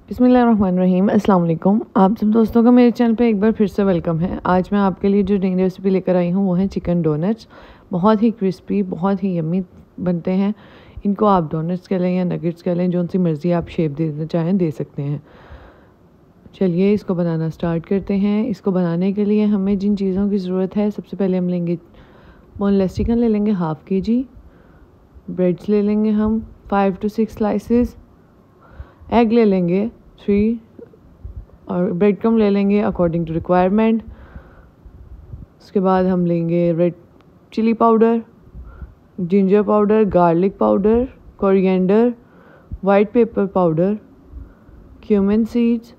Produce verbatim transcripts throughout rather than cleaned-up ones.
बिस्मिल्लाहिर्रहमानिर्रहीम, अस्सलाम वालेकुम। आप सब दोस्तों का मेरे चैनल पे एक बार फिर से वेलकम है। आज मैं आपके लिए जो नई रेसिपी लेकर आई हूँ वो है चिकन डोनट्स। बहुत ही क्रिस्पी, बहुत ही यम्मी बनते हैं। इनको आप डोनट्स कह लें या नगेट्स कह लें, जो सी मर्ज़ी आप शेप देना चाहें दे सकते हैं। चलिए इसको बनाना स्टार्ट करते हैं। इसको बनाने के लिए हमें जिन चीज़ों की ज़रूरत है, सबसे पहले हम लेंगे बोनलेस चिकन ले लेंगे हाफ़ के जी। ब्रेड्स ले लेंगे हम five to six slices. Egg ले लेंगे थ्री और ब्रेड क्रम ले लेंगे अकॉर्डिंग टू रिक्वायरमेंट। उसके बाद हम लेंगे red chilli powder, ginger powder, garlic powder, coriander, white pepper powder, cumin seeds,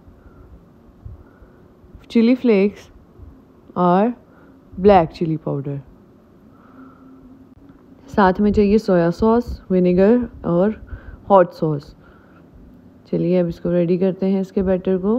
chilli flakes और ब्लैक चिली पाउडर। साथ में चाहिए सोया सॉस, विनेगर और हॉट सॉस। चलिए अब इसको रेडी करते हैं। इसके बैटर को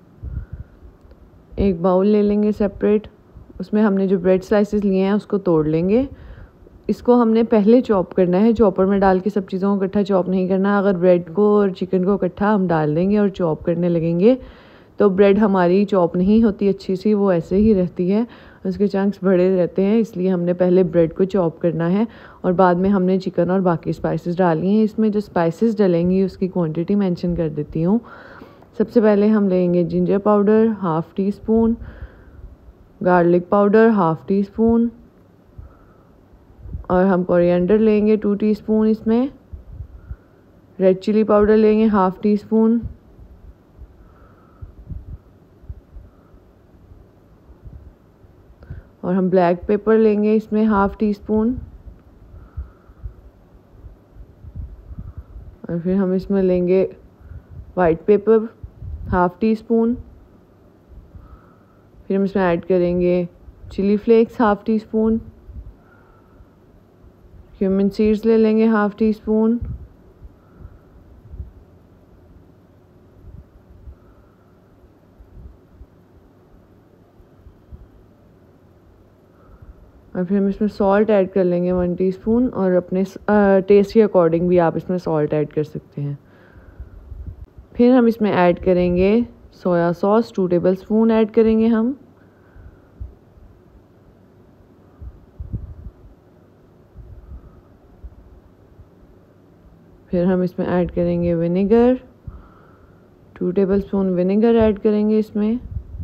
एक बाउल ले लेंगे सेपरेट। उसमें हमने जो ब्रेड स्लाइसेस लिए हैं उसको तोड़ लेंगे। इसको हमने पहले चॉप करना है, चॉपर में डाल के सब चीज़ों को इकट्ठा चॉप नहीं करना। अगर ब्रेड को और चिकन को इकट्ठा हम डाल देंगे और चॉप करने लगेंगे तो ब्रेड हमारी चॉप नहीं होती अच्छी सी, वो ऐसे ही रहती है, उसके चंक्स बड़े रहते हैं। इसलिए हमने पहले ब्रेड को चॉप करना है और बाद में हमने चिकन और बाकी स्पाइसेस डाली हैं। इसमें जो स्पाइसेस डलेंगी उसकी क्वांटिटी मेंशन कर देती हूँ। सबसे पहले हम लेंगे ginger powder half teaspoon, garlic powder half teaspoon और हम कोरिएंडर लेंगे टू टीस्पून। इसमें रेड चिली पाउडर लेंगे हाफ़ टी स्पून और हम ब्लैक पेपर लेंगे इसमें हाफ़ टी स्पून और फिर हम इसमें लेंगे white pepper half teaspoon. फिर हम इसमें ऐड करेंगे chilli flakes half teaspoon, cumin seeds ले लेंगे हाफ़ टी स्पून और फिर हम इसमें सॉल्ट ऐड कर लेंगे वन टीस्पून और अपने टेस्ट के अकॉर्डिंग भी आप इसमें सॉल्ट ऐड कर सकते हैं। फिर हम इसमें ऐड करेंगे soya sauce, two tablespoon add करेंगे हम। फिर हम इसमें ऐड करेंगे vinegar, two tablespoon vinegar add करेंगे इसमें।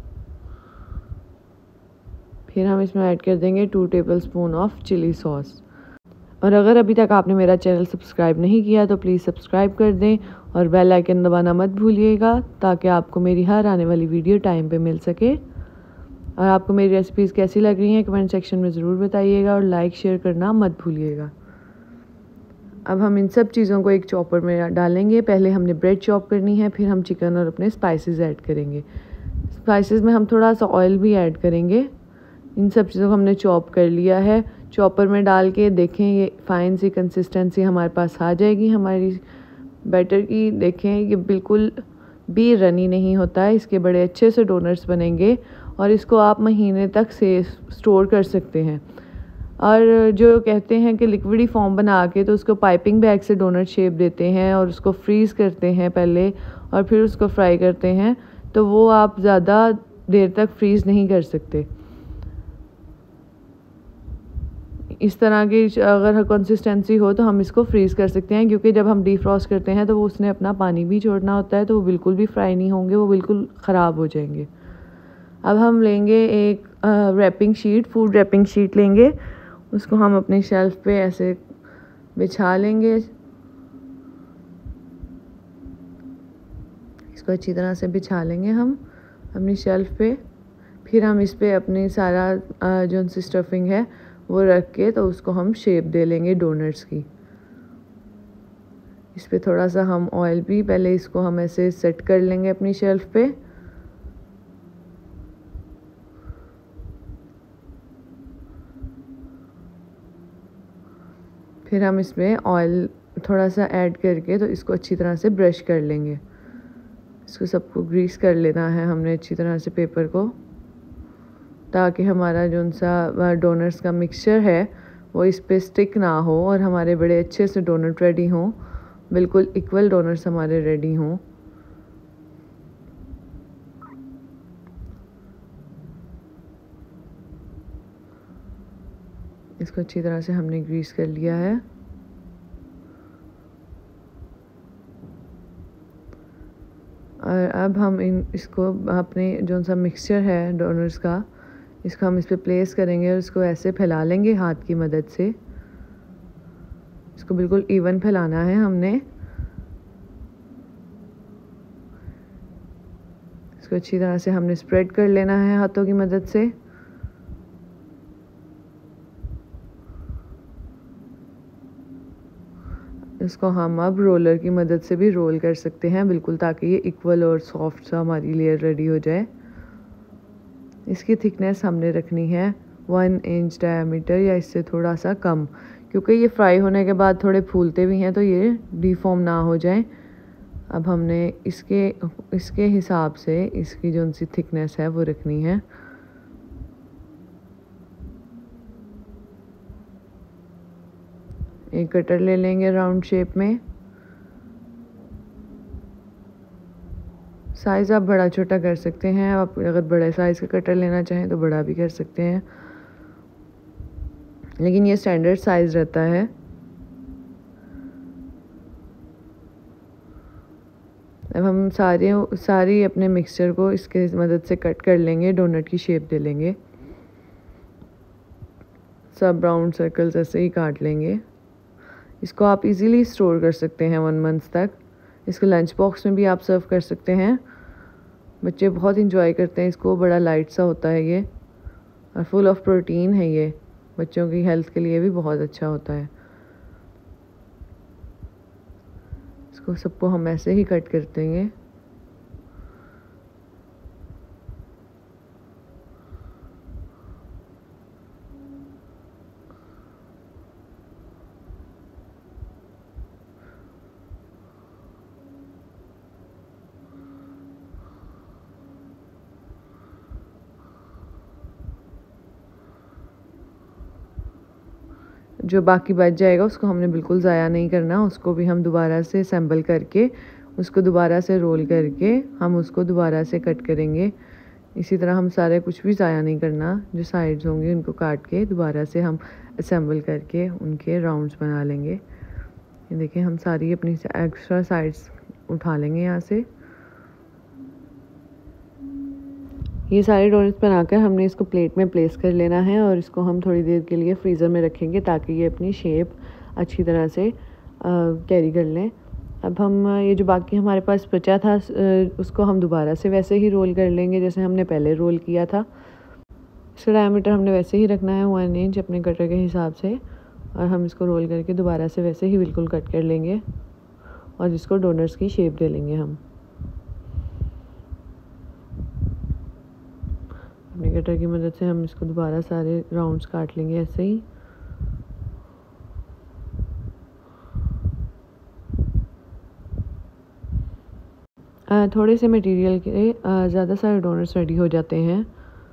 फिर हम इसमें ऐड कर देंगे two tablespoon of chilli sauce. और अगर अभी तक आपने मेरा चैनल सब्सक्राइब नहीं किया तो प्लीज़ सब्सक्राइब कर दें और बेल आइकन दबाना मत भूलिएगा, ताकि आपको मेरी हर आने वाली वीडियो टाइम पे मिल सके। और आपको मेरी रेसिपीज़ कैसी लग रही हैं कमेंट सेक्शन में ज़रूर बताइएगा और लाइक शेयर करना मत भूलिएगा। अब हम इन सब चीज़ों को एक चॉपर में डालेंगे। पहले हमने ब्रेड चॉप करनी है, फिर हम चिकन और अपने स्पाइसेस ऐड करेंगे। स्पाइसेस में हम थोड़ा सा ऑयल भी ऐड करेंगे। इन सब चीज़ों को हमने चॉप कर लिया है। चॉपर में डाल के देखें ये फाइन सी कंसिस्टेंसी हमारे पास आ जाएगी हमारी बैटर की। देखें ये बिल्कुल भी रनी नहीं होता है, इसके बड़े अच्छे से डोनट्स बनेंगे और इसको आप महीने तक से स्टोर कर सकते हैं। और जो कहते हैं कि लिक्विडी फॉर्म बना के तो उसको पाइपिंग बैग से डोनट शेप देते हैं और उसको फ्रीज़ करते हैं पहले और फिर उसको फ्राई करते हैं, तो वो आप ज़्यादा देर तक फ्रीज़ नहीं कर सकते। इस तरह की अगर कंसिस्टेंसी हो तो हम इसको फ्रीज़ कर सकते हैं, क्योंकि जब हम डीफ्रॉस्ट करते हैं तो वो उसने अपना पानी भी छोड़ना होता है, तो वो बिल्कुल भी फ्राई नहीं होंगे, वो बिल्कुल ख़राब हो जाएंगे। अब हम लेंगे एक wrapping sheet, food wrapping sheet लेंगे, उसको हम अपने शेल्फ पे ऐसे बिछा लेंगे। इसको अच्छी तरह से बिछा लेंगे हम अपनी शेल्फ पे। फिर हम इस पे अपनी सारा जो सी स्टफिंग है वो रख के तो उसको हम शेप दे लेंगे डोनट्स की। इस पे थोड़ा सा हम ऑयल भी, पहले इसको हम ऐसे सेट कर लेंगे अपनी शेल्फ पे। फिर हम इसमें ऑयल थोड़ा सा ऐड करके तो इसको अच्छी तरह से ब्रश कर लेंगे। इसको सबको ग्रीस कर लेना है हमने अच्छी तरह से पेपर को, ताकि हमारा जो सा डोनट्स का मिक्सचर है वो इस पे स्टिक ना हो और हमारे बड़े अच्छे से डोनट रेडी हों, बिल्कुल इक्वल डोनट्स हमारे रेडी हों। इसको अच्छी तरह से हमने ग्रीस कर लिया है। और अब हम इन इसको अपने जो सा मिक्सचर है डोनट्स का, इसको हम इस पर प्लेस करेंगे और इसको ऐसे फैला लेंगे हाथ की मदद से। इसको बिल्कुल इवन फैलाना है हमने। इसको अच्छी तरह से हमने स्प्रेड कर लेना है हाथों की मदद से। इसको हम अब रोलर की मदद से भी रोल कर सकते हैं बिल्कुल, ताकि ये इक्वल और सॉफ्ट सा हमारी लेयर रेडी हो जाए। इसकी थिकनेस हमने रखनी है वन इंच डायमीटर या इससे थोड़ा सा कम, क्योंकि ये फ्राई होने के बाद थोड़े फूलते भी हैं तो ये डीफॉर्म ना हो जाए। अब हमने इसके इसके हिसाब से इसकी जो सी थिकनेस है वो रखनी है। एक कटर ले लेंगे राउंड शेप में। साइज़ आप बड़ा छोटा कर सकते हैं। आप अगर बड़े साइज़ का कटर लेना चाहें तो बड़ा भी कर सकते हैं, लेकिन ये स्टैंडर्ड साइज़ रहता है। अब हम सारे सारी अपने मिक्सचर को इसके मदद से कट कर लेंगे, डोनट की शेप दे लेंगे। सब राउंड सर्कल्स ऐसे ही काट लेंगे। इसको आप इजीली स्टोर कर सकते हैं वन मंथ तक। इसको लंच बॉक्स में भी आप सर्व कर सकते हैं। बच्चे बहुत इंजॉय करते हैं इसको, बड़ा लाइट सा होता है ये और फुल ऑफ प्रोटीन है। ये बच्चों की हेल्थ के लिए भी बहुत अच्छा होता है। इसको सबको हम ऐसे ही कट कर देंगे। जो बाकी बच जाएगा उसको हमने बिल्कुल ज़ाया नहीं करना, उसको भी हम दोबारा से असेंबल करके उसको दोबारा से रोल करके हम उसको दोबारा से कट करेंगे। इसी तरह हम सारे कुछ भी ज़ाया नहीं करना। जो साइड्स होंगे उनको काट के दोबारा से हम असेंबल करके उनके राउंड्स बना लेंगे। ये देखिए हम सारी अपनी एक्स्ट्रा साइड्स उठा लेंगे यहाँ से। ये सारे डोनट्स बनाकर हमने इसको प्लेट में प्लेस कर लेना है और इसको हम थोड़ी देर के लिए फ्रीज़र में रखेंगे ताकि ये अपनी शेप अच्छी तरह से कैरी कर लें। अब हम ये जो बाकी हमारे पास बचा था उसको हम दोबारा से वैसे ही रोल कर लेंगे जैसे हमने पहले रोल किया था। इसका डायमीटर हमने वैसे ही रखना है वन इंच अपने कटर के हिसाब से, और हम इसको रोल करके दोबारा से वैसे ही बिल्कुल कट कर लेंगे और इसको डोनट्स की शेप दे लेंगे। हम अपने कटर की मदद से हम इसको दोबारा सारे राउंड्स काट लेंगे ऐसे ही। आ, थोड़े से मटेरियल के ज़्यादा सारे डोनट्स रेडी हो जाते हैं।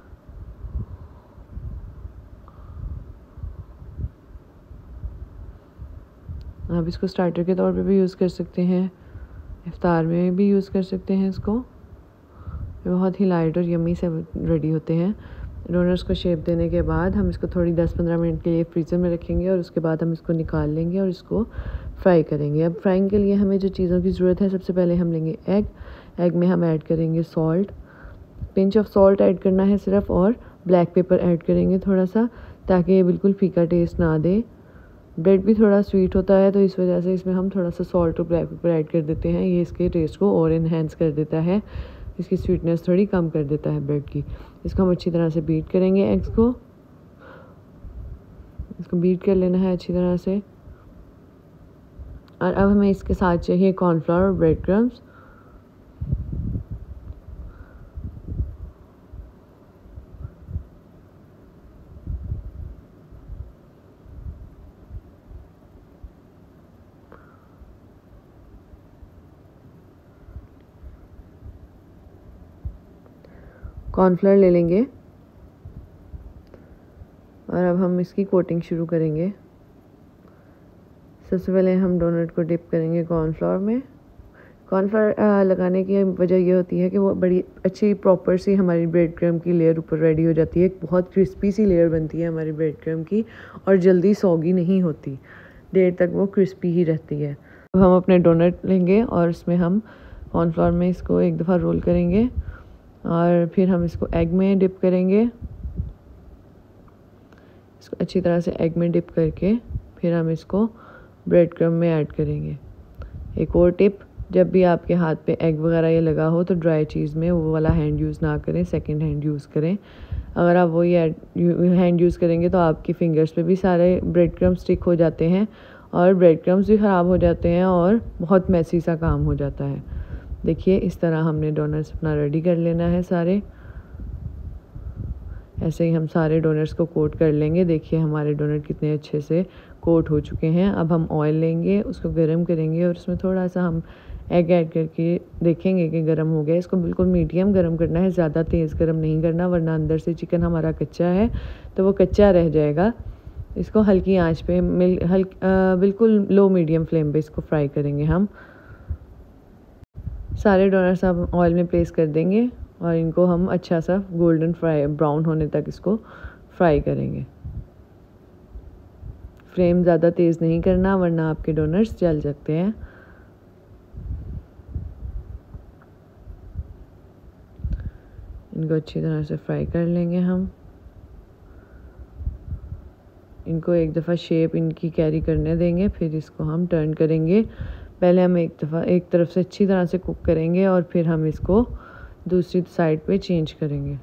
आप इसको स्टार्टर के तौर पे भी यूज़ कर सकते हैं, इफ्तार में भी यूज़ कर सकते हैं इसको। बहुत ही लाइट और यम्मी से रेडी होते हैं। डोनट्स को शेप देने के बाद हम इसको थोड़ी दस पंद्रह मिनट के लिए फ्रीज़र में रखेंगे और उसके बाद हम इसको निकाल लेंगे और इसको फ्राई करेंगे। अब फ्राइंग के लिए हमें जो चीज़ों की ज़रूरत है, सबसे पहले हम लेंगे एग। एग में हम ऐड करेंगे salt, pinch of salt add करना है सिर्फ, और ब्लैक पेपर ऐड करेंगे थोड़ा सा, ताकि ये बिल्कुल फीका टेस्ट ना दे। ब्रेड भी थोड़ा स्वीट होता है तो इस वजह से इसमें हम थोड़ा सा सॉल्ट और ब्लैक पेपर ऐड कर देते हैं। ये इसके टेस्ट को और इन्हेंस कर देता है, इसकी स्वीटनेस थोड़ी कम कर देता है ब्रेड की। इसको हम अच्छी तरह से बीट करेंगे एग्स को। इसको बीट कर लेना है अच्छी तरह से। और अब हमें इसके साथ चाहिए कॉर्नफ्लावर और ब्रेड क्रम्स। कॉर्नफ्लावर ले लेंगे और अब हम इसकी कोटिंग शुरू करेंगे। सबसे पहले हम डोनट को डिप करेंगे कॉर्नफ्लावर में। कॉर्नफ्लोर लगाने की वजह ये होती है कि वो बड़ी अच्छी प्रॉपर सी हमारी ब्रेड क्रम्ब की लेयर ऊपर रेडी हो जाती है। बहुत क्रिस्पी सी लेयर बनती है हमारी ब्रेड क्रम्ब की और जल्दी सॉगी नहीं होती, देर तक वो क्रिस्पी ही रहती है। अब हम अपने डोनट लेंगे और इसमें हम कॉर्नफ्लोर में इसको एक दफ़ा रोल करेंगे और फिर हम इसको एग में डिप करेंगे। इसको अच्छी तरह से एग में डिप करके फिर हम इसको ब्रेड क्रम्ब में ऐड करेंगे। एक और टिप, जब भी आपके हाथ पे एग वगैरह ये लगा हो तो ड्राई चीज़ में वो वाला हैंड यूज़ ना करें, सेकंड हैंड यूज़ करें। अगर आप वही हैंड यूज़ करेंगे तो आपकी फिंगर्स पे भी सारे ब्रेड क्रम्ब स्टिक हो जाते हैं और ब्रेड क्रम्ब्स भी ख़राब हो जाते हैं और बहुत मैसी सा काम हो जाता है। देखिए इस तरह हमने डोनट्स अपना रेडी कर लेना है सारे। ऐसे ही हम सारे डोनट्स को कोट कर लेंगे। देखिए हमारे डोनट कितने अच्छे से कोट हो चुके हैं। अब हम ऑयल लेंगे, उसको गर्म करेंगे और उसमें थोड़ा सा हम एग ऐड करके देखेंगे कि गर्म हो गया। इसको बिल्कुल मीडियम गर्म करना है, ज़्यादा तेज़ गर्म नहीं करना, वरना अंदर से चिकन हमारा कच्चा है तो वो कच्चा रह जाएगा। इसको हल्की आंच पे मिल हल्क बिल्कुल लो मीडियम फ्लेम पे इसको फ्राई करेंगे हम। सारे डोनट्स हम ऑयल में प्लेस कर देंगे और इनको हम अच्छा सा गोल्डन फ्राई ब्राउन होने तक इसको फ्राई करेंगे। फ्लेम ज़्यादा तेज़ नहीं करना वरना आपके डोनट्स जल सकते हैं। इनको अच्छी तरह से फ्राई कर लेंगे हम। इनको एक दफ़ा शेप इनकी कैरी करने देंगे, फिर इसको हम टर्न करेंगे। पहले हम एक दफ़ा एक तरफ से अच्छी तरह से कुक करेंगे और फिर हम इसको दूसरी साइड पे चेंज करेंगे।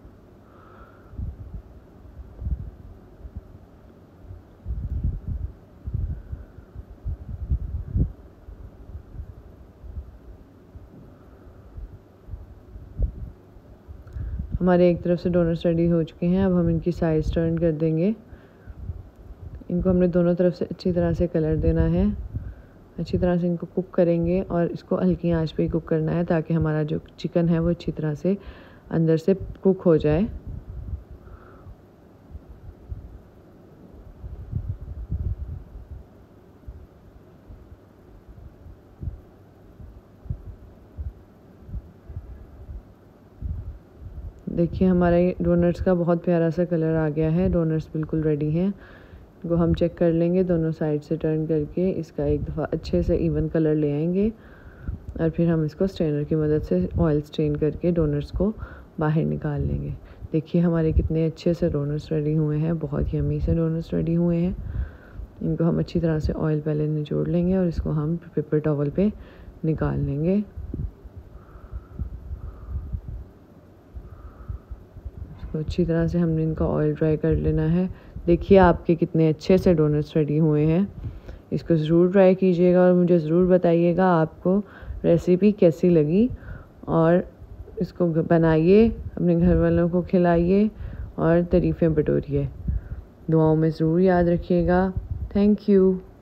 हमारे एक तरफ से डोनट्स रेडी हो चुके हैं। अब हम इनकी साइड्स टर्न कर देंगे। इनको हमने दोनों तरफ से अच्छी तरह से कलर देना है। अच्छी तरह से इनको कुक करेंगे और इसको हल्की आंच पे कुक करना है ताकि हमारा जो चिकन है वो अच्छी तरह से अंदर से कुक हो जाए। देखिए हमारे डोनट्स का बहुत प्यारा सा कलर आ गया है। डोनट्स बिल्कुल रेडी हैं। इनको हम चेक कर लेंगे दोनों साइड से टर्न करके। इसका एक दफ़ा अच्छे से इवन कलर ले आएंगे और फिर हम इसको स्ट्रेनर की मदद से ऑयल स्ट्रेन करके डोनट्स को बाहर निकाल लेंगे। देखिए हमारे कितने अच्छे से डोनट्स रेडी हुए हैं, बहुत ही यम्मी से डोनट्स रेडी हुए हैं। इनको हम अच्छी तरह से ऑयल पहले निचोड़ लेंगे और इसको हम पेपर टॉवल पे निकाल लेंगे। इसको अच्छी तरह से हमने इनका ऑयल ड्राई कर लेना है। देखिए आपके कितने अच्छे से डोनट्स रेडी हुए हैं। इसको ज़रूर ट्राई कीजिएगा और मुझे ज़रूर बताइएगा आपको रेसिपी कैसी लगी। और इसको बनाइए, अपने घर वालों को खिलाइए और तारीफ़ें बटोरिए। दुआओं में ज़रूर याद रखिएगा। Thank you.